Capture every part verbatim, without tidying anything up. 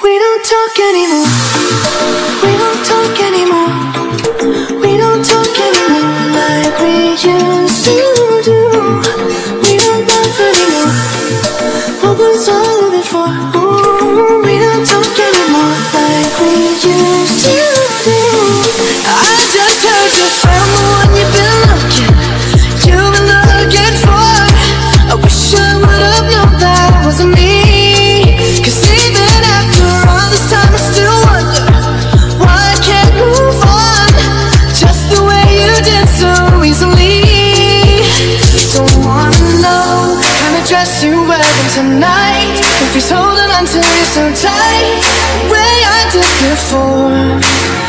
We don't talk anymore. We don't talk anymore. We don't talk anymore like we used to do. We don't laugh anymore. What was all of it for? Ooh, we don't talk anymore like we used to do. I just heard you found the one you've been looking, you've been looking for. I wish I would have known that wasn't me. Cause even after all this time I still wonder why I can't move on just the way you did so easily. Don't wanna know what kind of dress you wearing tonight, if he's holding on to you so tight the way I did before.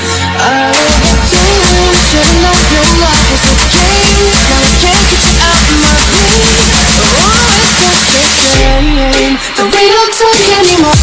I overdosed, should've known your love was a game. Now I can't get you out of my brain. Oh, it's such a shame that we don't talk anymore.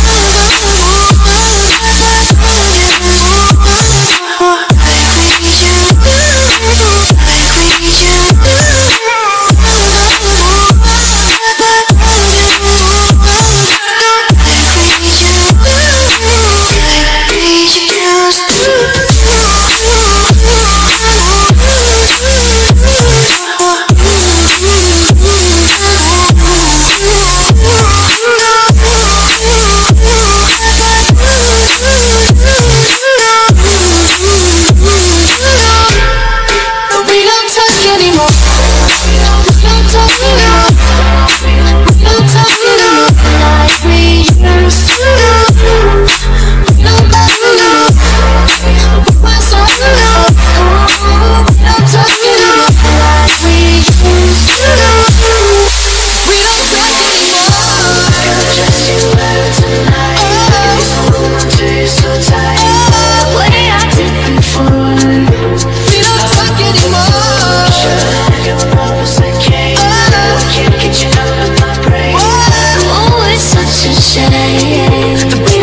The